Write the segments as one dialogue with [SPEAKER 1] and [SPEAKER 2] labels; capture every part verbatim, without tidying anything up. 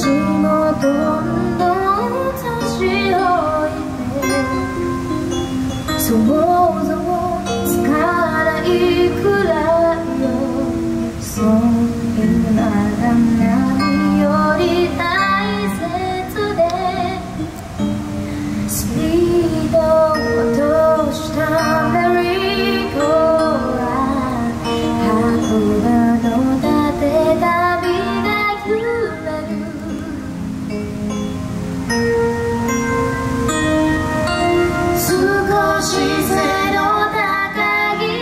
[SPEAKER 1] もどんどん年老いて想像つかないくらいよ。そういうなら何より大切でスピードを落としたメリーゴーランド運ばの立てた旅が揺れる。少し背の高い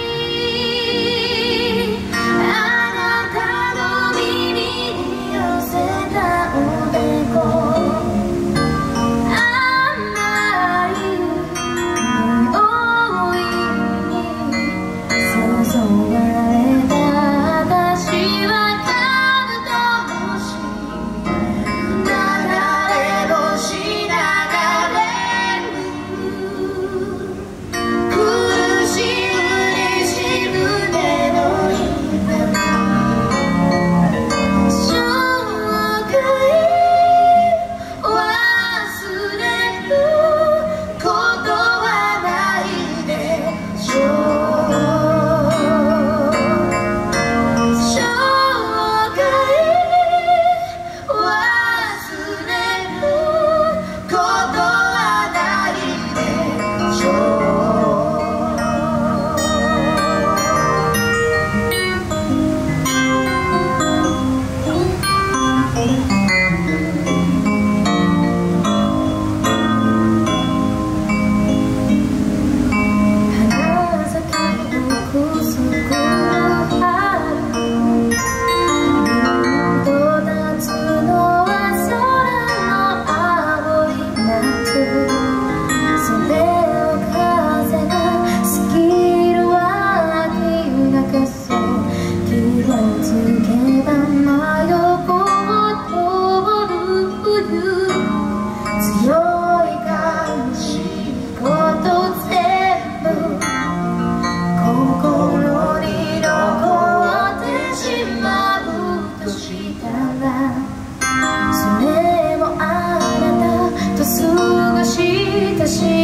[SPEAKER 1] あなたの耳に寄せたおでこ、甘い匂いに誘われた私はカブトムシ、流れ星流れる苦し嬉し胸の痛み、生涯忘れることはないでしょう。生涯忘れることはないでしょう。花咲くすぐの春、と立つのは空の青い夏、それを風が過ぎる秋がかそう、気がつけば真横を通る冬、強い悲しいこと全部心に残ってしまうとしたら、それもあなたと過ごした幸